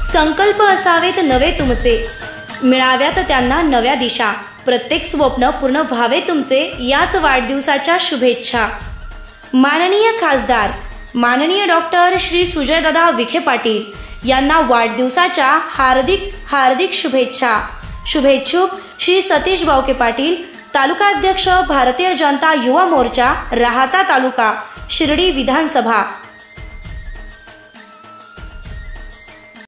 संकल्प असावेत नवे तुमचे, मिळाव्यात त्यांना नव्या दिशा, प्रत्येक स्वप्न पूर्ण व्हावे तुमचे, याच वाढदिवसाच्या शुभेच्छा. माननीय खासदार माननीय डॉक्टर श्री सुजयदादा विखे पाटील यांना वाढदिवसाच्या हार्दिक हार्दिक शुभेच्छा. शुभेच्छुक श्री सतीश बावके पाटील, तालुकाध्यक्ष भारतीय जनता युवा मोर्चा राहाता तालुका, शिर्डी विधानसभा.